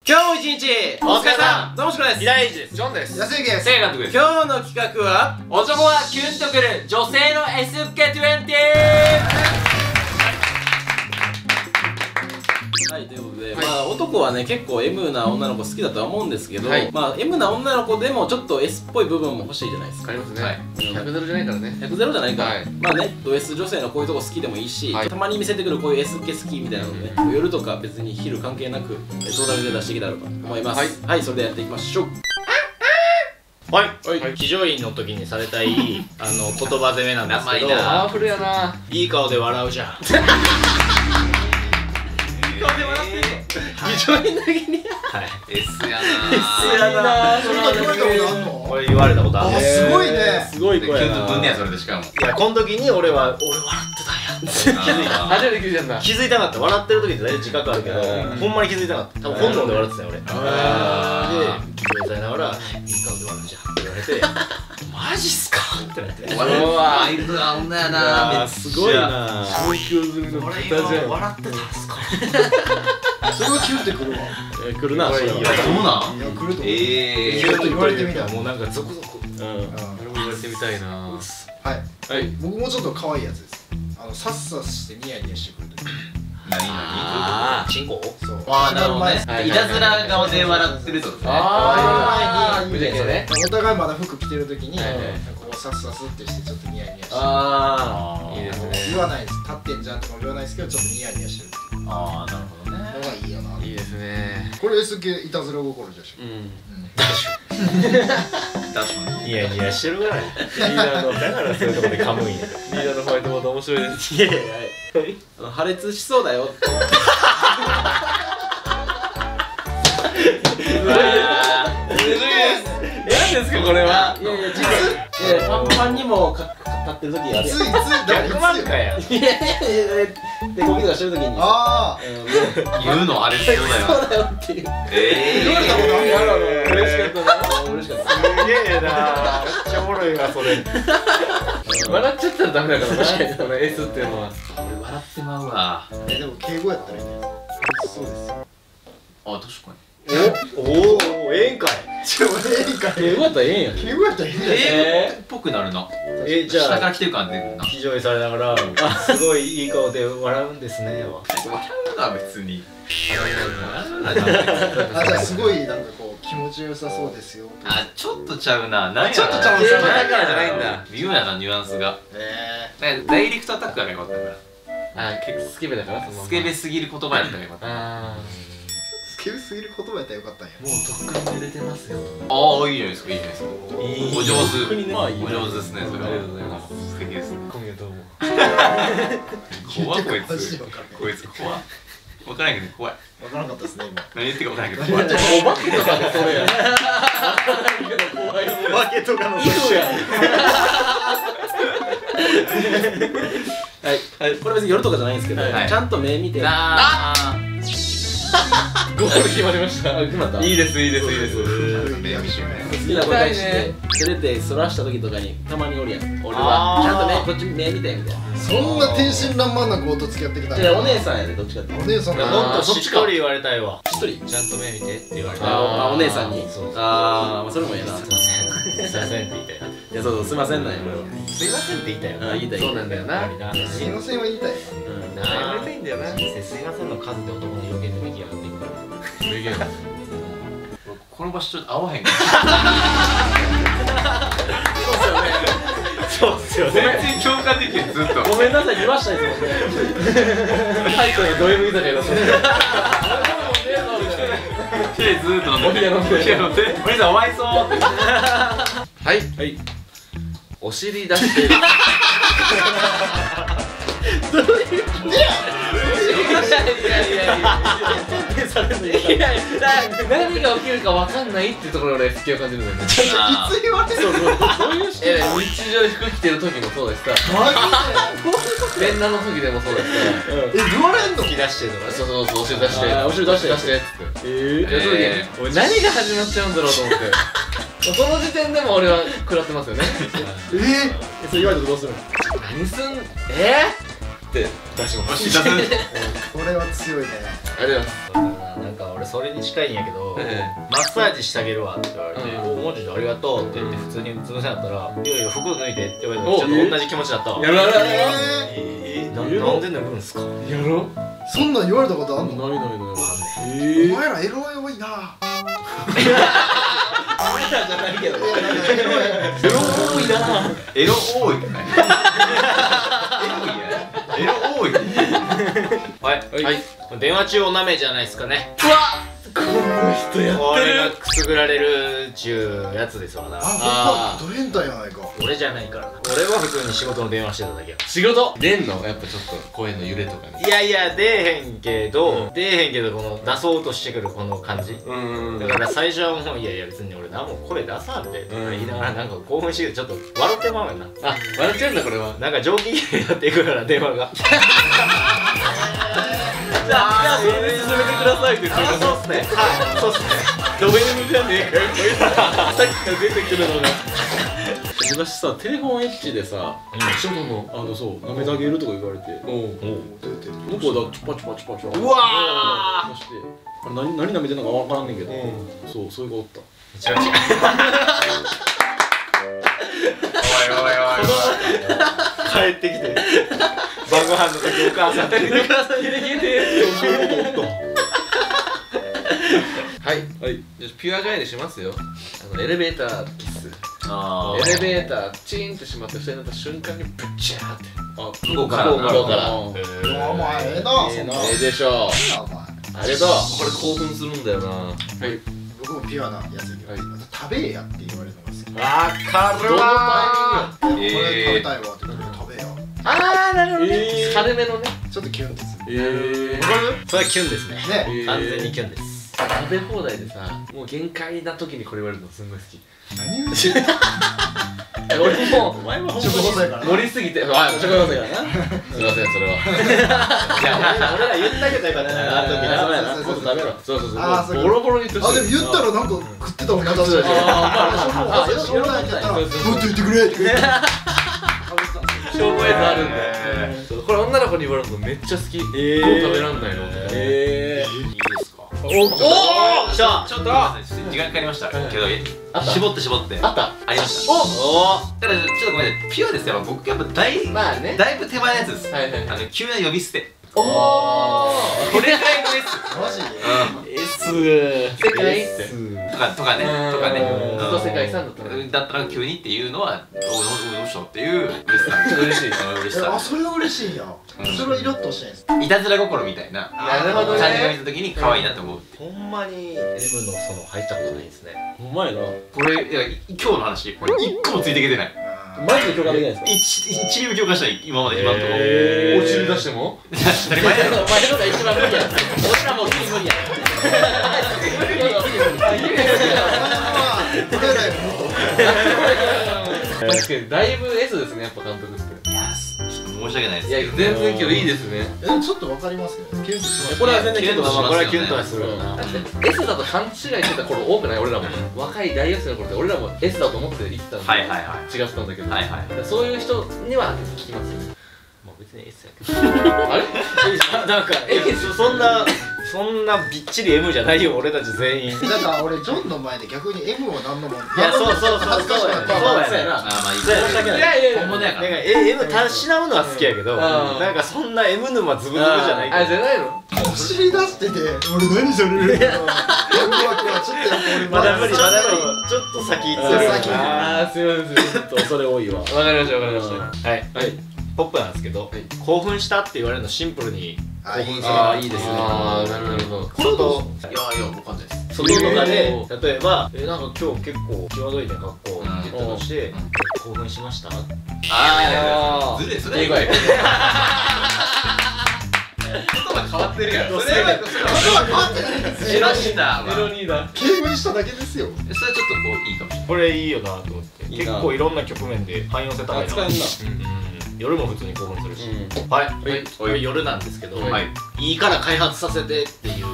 今日も一日お疲れさん。どうもしこです。 平井です。ジョンです。 安井です。 せい監督です。 今日の企画は男はキュンとくる女性の S 系20。 はい、ということで、まあ男はね結構 M な女の子好きだとは思うんですけど、 はいまあ M な女の子でもちょっと S っぽい部分も欲しいじゃないですか。 ありますね。 はい、 100ゼロじゃないからね。 100ゼロじゃないか、 はいまあね、ド S 女性のこういうとこ好きでもいいし、 はいたまに見せてくるこういう S 系好きみたいなのね、夜とか別に昼関係なく相談で出していけたらと思います。 はい、 それでやっていきましょう。 はい、騎乗員の時にされたい言葉攻めなんですけど、 パワフルやな。 いい顔で笑うじゃん。 顔で笑ってるの非常に投げにはい、 S やな。 S やな。 そんな言われたことあんの？ これ言われたことある。 あ、すごいね。 すごい声やな。 ぶんねやそれでしかも。 いや、この時に俺笑ってたんや。気づいた。 初めて気づいたんだ。 気づいたかった。笑ってる時って大体自覚あるけど、ほんまに気づいたかった。多分本能で笑ってたよ俺。で、騎乗員されながらいい顔で笑うじゃんって言われて、マジっすかってなって。 うわ、ワイルドな女やな。 すごいな。 東京済みの俺豚じゃん。 笑ってたんすか。 それはキュンってくるわ。 来るな。それはどうなんいや、来ると思う。 キちょっと言われてみたい。 もうなんかゾクゾク。 うん。 俺も言われてみたいな。 はい。 はい。 僕もちょっと可愛いやつです。さっさしてニヤニヤしてくるとき。 あチンコ？ そう。 ああ、なるほどね。 はいいたずら顔で笑ってるってことね。 あー、無邪気ね。 お互いまだ服着てるときに、 はいはいこうさっさすってしてちょっとニヤニヤして。 あいいですね。 言わないです。立ってんじゃんとか言わないですけど、ちょっとニヤニヤしてるっていうああ、なるほどね。 のがいいよな。 いいですね。 これ S 系いたずら心でしょ。 うん。 確かに。 ニヤニヤしてるぐらい。 リーダーのだからそういうとこで噛むんや。 リーダーのホワイトボード面白いです。 いやいやいや、破裂しそうだよ。 何ですかこれは。 いやいや、実いやパンパンにも立ってる時あるやん。 いつだからいつ 100万かや。 いやいやいや、でゴキとかしてる時に。 あ言うのあれ必要だよ。 そうだよっていう。 言われたことあるやろ。 嬉しかったな。嬉しかった。 すげえな。めっちゃおもろいわそれ。 笑っちゃったらダメだからな。その S っていうのは。 俺笑ってまうわ。 でも敬語やったらいいね。そうですよ。 あ、確かに。 おお、ええんかい。 いいか。 敬語やったらええんやん。 敬語やったらいいね。 英語っぽくなるな。 じゃ下からあ来てる感出てくるな。 騎乗位されながらすごいいい顔で笑うんですねわ。 笑うな、別に。 あ、じゃあすごいなんかこう気持ちよさそうですよ。 あ、ちょっとちゃうな。なんやろな。 ちょっとちゃうんすよねだからじゃないんだ。微妙やな、ニュアンスが。ダイレクトアタックがよかったから。 あ、結構スケベだからそのまま。 スケベすぎる言葉やったらよかった。 あスケベすぎる言葉やったらよかったんや。 もうとっくに濡れてますよ。 ああ、いいじゃないですか、いいじゃないですか。お上手。 まあいい。 お上手ですね、それは。 ありがとうございます。 素敵ですね。 今夜どうも。 怖っこいマジつ。 で分かんない。 こいつ怖っ。わからんけど怖い。 分からなかったですね今。 何言ってるかわからんけど怖い。 お化けとかでそれや。 お化けとかのはい、これ別に夜とかじゃないんですけど、 はいちゃんと目見て。 あゴール決まりました。 決まった。 いいですいいですいいです。 目見しめ。 好きな子に対して照れてそらした時とかにたまにおるやん。俺はちゃんとこっち目見てみたいな。 そんな天真爛漫な子と付き合ってきたんいやお姉さんやでどっちかっていうと。 お姉さんがもっとしっかり言われたいわ。 一人。 ちゃんと目見てって言われた。 あお姉さんに。 そうああそれもええな。 すいません。すいませんって言いたい。 いやそうすいませんなんやこれは。 すいませんって言いたいよな。 あ言いたい。 そうなんだよな。 すいませんは言いたい。 うん。 なあ、言いたいんだよな。人生すいませんの数で男の余計に出来上がっていくから。 名言。 この場所ちょっと合わへんかそうっすよら。全然共感できへん、ずっと。 ごめんなさい言わしたいですもんね。 タイトルド M 居酒屋だった。 手ずーっと飲んで。 お部屋飲んでお部屋飲んで。お兄さんお前そうって。 はいはい。 お尻出して。何が起きるか分かんないっていうところで好きを感じるんだよね。 いつ言われるの？ 日常で服着てる時もそうですさ、 マ全裸の時でもそうですさ、 ジで？言われんの？ 引き出してるとかね。 そうそうそう、お尻出して、 あーお尻出して出してっつって。 え俺何が始まっちゃうんだろうと思ってその時点でも俺は食らってますよね。 それ言われたらどうするの？ 何すんって出します。 お尻出す。 これは強いね。 ありがとうございます。 なんか俺それに近いんやけど、マッサージしてあげるわって言われて「おマジでありがとう」って言って普通にズーさんやったら「いやいや服脱いで」って言われたらちょっと同じ気持ちだったわ。 やろうやろうやろなんで脱ぐんすか。 うやろう。 そんなん言われたことあんの？ ない。 お前らエロい多いな。 じゃないけどエロ多いな。 エロ多いってないエロ多いやはい電話中おなめじゃないですかね。 この人やこれがくすぐられるっちゅうやつですわな。 あ、ド変態やないか。 俺じゃないからな。俺は普通に仕事の電話してただけや。 仕事出んのやっぱちょっと声の揺れとかね。 いやいや出えへんけどこの出そうとしてくるこの感じ。だから最初はもういやいや別に俺何も声出さんでとか言いながらなんか興奮してちょっと笑ってまうよな。 あ、笑っちゃうんだこれは。 なんか上機嫌になっていくから電話が。 じゃあ進めてくださいって言ってる。 そうっすね。はいそうっすね。 ドベルムじゃねえかよこいつ。さっきから出てくるのが。昔さテレフォンエッチでさ、 ちょっともそう舐めてあげるとか言われて、 お向こうだチュパチュパチュパチュパ。 うわそしてあれ何舐めてんのかわからんねんけど、そういう子おった。 めちゃめちゃ。おい帰ってきて晩ご飯の時お母さんお母さんにできてはい、じゃあピュアガイでしますよ。エレベーターキス。エレベーターチーンってしまって下になった瞬間にブッチャーって。 向こうからお前ええな、そんな。 ええでしょう。 お前ありがとう。これ興奮するんだよな。はい。 僕もピュアなやつに食べえやって言われるのが好き。 わかるわこれ食べたいわって言って食べえや。 あーなるほどね。軽めのね。 ちょっとキュンでする。 かる。それはキュンですね。 ね。 完全にキュンです。 食べ放題でさ、もう限界な時にこれ言われるのすんごい好き。 何言ってんの。 俺もお前は食後やからな。 盛りすぎて、食後やからな。すいませんそれは。 俺ら言ってあげたらよかったなあの時な。 そうもっと食べろ。そうあーそうボロボロに言ってほしい。 あ、でも言ったらなんか食ってたもんな、確かに。そうなんやったら、もっと言ってくれって言って。 証拠映像あるんで。これ女の子に言われるのめっちゃ好き。もう食べらんないの。 いいですか。 おお来た。 ちょっとごめんなさい時間かかりましたけど絞ってあったありました。ただちょっとごめんなさいピュアですよ。僕やっぱだいぶ手前のやつです。急な呼び捨て。 おおこれぐらいのやつ。 マジ世界ってとかねずっと世界遺産だったらだったら急にっていうのはどうしたっていう嬉しさ。ちょっと嬉しい嬉しあ、 さ。 それは嬉しいんや。それはイラッとしてんす。 いたずら心みたいななるほどね感じが見た時に可愛いなと思うっていう。 ほんまに M のその入ったことないですね。 お前なこれいや今日の話これ1個もついてきてない。 マジで共感できないですか。 1ミリも共感したい今まで今のところ。 お尻出しても当たり前やろ。 お前のが一番無理や。俺らもう無理や。確かにだいぶ S ですねやっぱ監督って。 いやちょっと申し訳ないですいやけど。 全然今日いいですね。 ちょっとわかりますね。キュンとします。 これは全然キュンとしますよね。 これはキュンとはするよな。 S だと勘違いしてた頃多くない？俺らも若い大学生の頃って俺らも S だと思って言ってたんではいはいはい違ってたんだけど、 はいはい。 そういう人には聞きますよね。 まあ別に S やけど。 あれ？ なんかそんなびっちり M じゃないよ俺たち全員。 だから俺ジョンの前で逆に M を何のもん。いやそう恥ずかしかった。 そうやな。 あまあいいそうやな申し訳ない。 いやいやいや本物やから。 なんか M たしなむのは好きやけど、 んなんかそんな M 沼ズブズブじゃないあじゃないの？ お尻出してて、俺何それ。ワクワクはちょっとやっぱ俺まだ無理ちょっと先行ってる先あーすいませんちょっと恐れ多いわ。 わかりましたわかりましたはいポップなんですけど、興奮したって言われるのシンプルに興奮する。 あーいいですね。あーなるほど。 外いやわかんないです。 外とかで例えばなんか今日結構際どいね格好って言ったとして興奮しました。 ああずれそれ以外。言葉変わってるやん。それは変わってないです。 しました。 メロニーだ。 敬語にしただけですよ。 それはちょっとこういいかもしれない。 これいいよなと思っていいな結構いろんな局面で汎用性高いな。 使えんな。 夜も普通に興奮するし。はい夜なんですけど、いいから開発させてっていう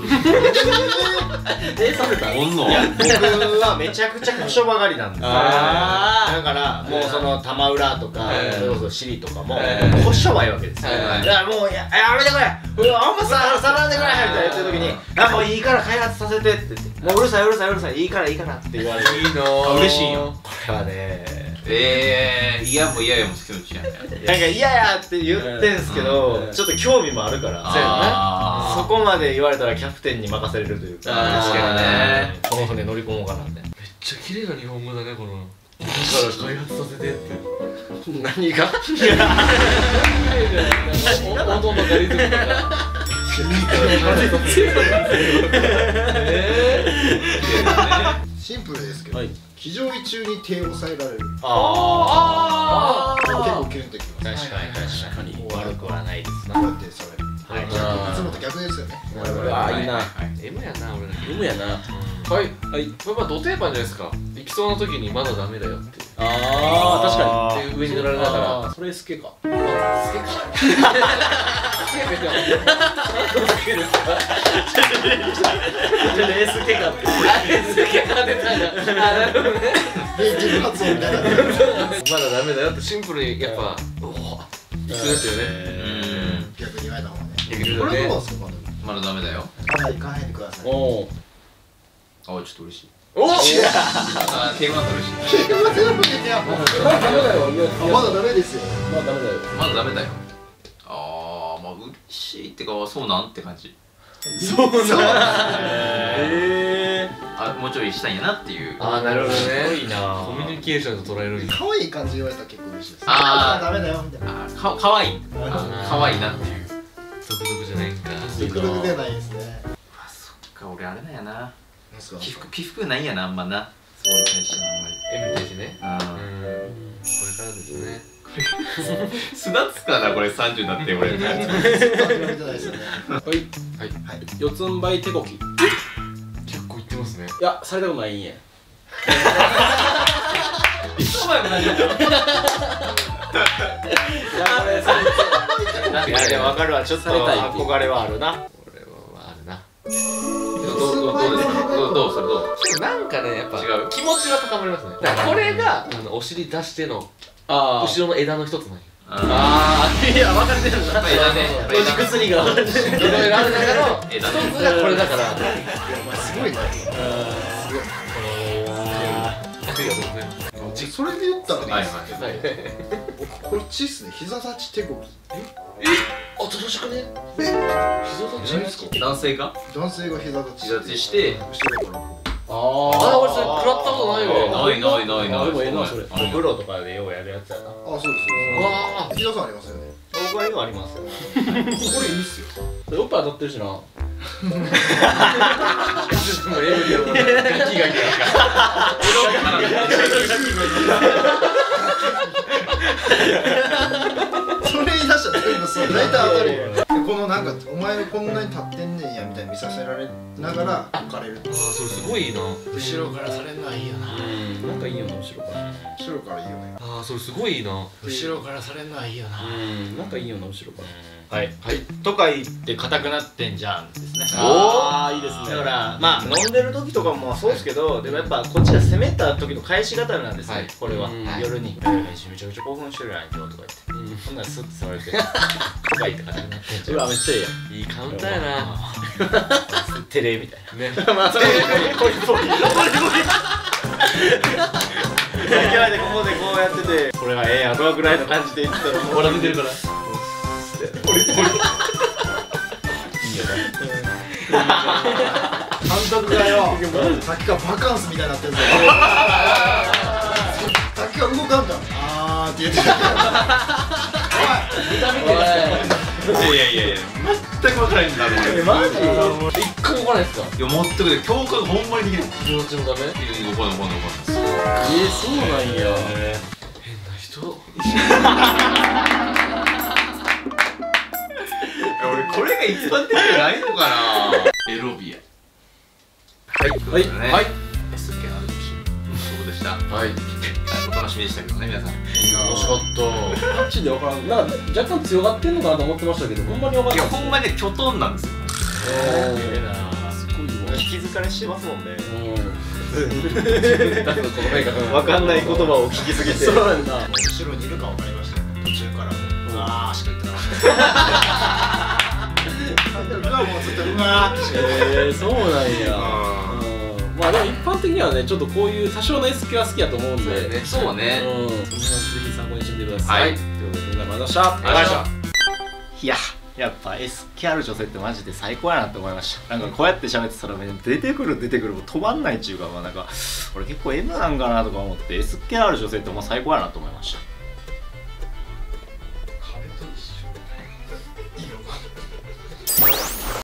させた。いや僕はめちゃくちゃ故障ばかりなんですよ。だからもうその玉浦とかそれこそシリとかも故障ばいわけですよ。だからもうやめてくれ、あんま触らんでくれみたいな言ってる時に、もういいから開発させてって言って、もううるさいうるさいうるさい、いいからいいからって言われる。 いいの嬉しいよ。 これはね、 いやも嫌やも気持ちやね。 なんか嫌やって言ってんすけど、ちょっと興味もあるから、そこまで言われたらキャプテンに任せれるというか、 確かにね、 この船乗り込もうかなって。 めっちゃ綺麗な日本語だね、このだから開発させてって何が音のガリズムとかシンプルですけど、非常位中に手を押さえられる。結構キュンときます。 確かに悪くはないですな。 こうやってそれいつもと逆ですよね。 ああいいな。 M やな、俺ら M やな。 はい、これまあド定番じゃないですか。行きそうな時にまだダメだよってああ確かで上に乗られながらに。それ好きか。 自分発音みたいな。 まだダメだよってシンプルにやっぱおお必要ですよね。 逆に言われた方がね。 これどうですか？ まだダメだよ。 まだ行かないでください。 おお。 あ、ちょっと嬉しい。 おっ敬語だと嬉しい。 まだダメですよ。 まだダメだよ。 まだダメだよ。まあ嬉しいってかそうなんって感じ。 そうなんもうちょいしたいんやなっていう。 なるほどね。 すごいな。 コミュニケーションと捉えるんや。 可愛い感じで言われたら結構嬉しいです。 ダメだよみたいな。 かわいい。かわいいなっていう。 独特じゃないんか。 独特ではないですね。 そっか、俺あれなんやな。 起起伏ないんやな、あんまな。そこに対してあんまり。 M ページね。これからですね。 砂つかな、これ30になって俺。 はい。 四つん這い手こき。 結構いってますね。 いや、されたことないんや。 一枚もないんだよ。 いやでも分かるわ、ちょっと憧れはあるな。 これはあるな。 どうですか？どうそれどう？ なんかね、やっぱ違う気持ちは高まりますね。だからこれがお尻出しての後ろの枝の一つなんよ。 いや、分かってるな。 枝ね。 ロジック3が分かってる。 いろいろある中の一つがこれだから。 すごいね。それで言ったらね、こっちっすね。膝立ち手こき。 正しくね。膝立ちですか？ 男性が男性が膝立ち。 膝立ちして。 後ろからこう。 俺それ食らったことないよ。 ない。 でもええな、それ。 お風呂とかでようやるやつやな。 そうです。木田さんありますよね。 僕は今ありますよ。 これいいっすよ。 おっぱい当たってるしな。それ言い出したら全部そう大体当たるよ。このなんかお前こんなに立ってんねんやみたいに見させられながら置かれる。 それすごいいいな。 後ろからされるのはいいよな。 なんかいいよな、後ろから。 後ろからいいよね。 それすごいいいな。 後ろからされるのはいいよな。 なんかいいよな、後ろから。 はいとか言って硬くなってんじゃんですね。 いいですね。 だからまあ飲んでる時とかもそうですけど、でもやっぱこっちが攻めた時の返し方なんですね。これは夜にめちゃめちゃ興奮してるやん今日とか言って、そんなスッて触れてとか言って硬くなってんじゃん。 うわ、めっちゃいいやん。 いいカウンターやな。 テレみたいなね。 まあそれこれさっきまでここでこうやってて、これはええやろぐらいの感じで言ってたら、 ほら見てるから。 いいよな。 監督がよ、さっきからバカンスみたいになってるぞ。さっきから動かんからって言ってた。 いや全く分からへんだろ。 マジ？ 一個も来ないですか？ いや、持ってくれ、教科がほんまにできる。 気持ちのため？ ここのそうなんや。 変な人。 俺これが一番的じゃないのかな。エロビア。はい。 はい。 S 系あるし。そうでした。はい。大人楽しみでしたけどね皆さん。 楽しかったマジで分からん、なんか若干強がってんのかなと思ってましたけど、ほんまに分かんない。 いやほんまにね巨トンなんですよ。 ええなすごいわ。 引き疲れしてますもんね。 わ分かんない言葉を聞きすぎて。 そうなんだ。 後ろにいるか分かりましたよ途中からうわーしか言ってなかったうわもうずっとうわーってしてそうなんや。まあでも一般的にはね、ちょっとこういう多少の S 系は好きやと思うんで、 そうね。 その辺ぜひ参考にしてみてください。 はい。 ということで、ありがとうございました。 ありがとうございました。 いややっぱ S 気ある女性ってマジで最高やなって思いました。なんかこうやって喋ってたら出てくるもう止まんないっていうか、まあなんか俺結構 M なんかなとか思って S 気ある女性ってもう最高やなと思いました。